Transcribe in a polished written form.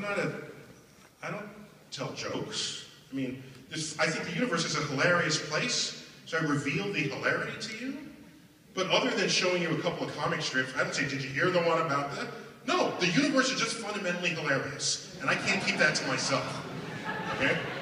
I don't tell jokes. I mean, I think the universe is a hilarious place, so I reveal the hilarity to you. But other than showing you a couple of comic strips, I don't say, did you hear the one about that? No, the universe is just fundamentally hilarious, and I can't keep that to myself, okay?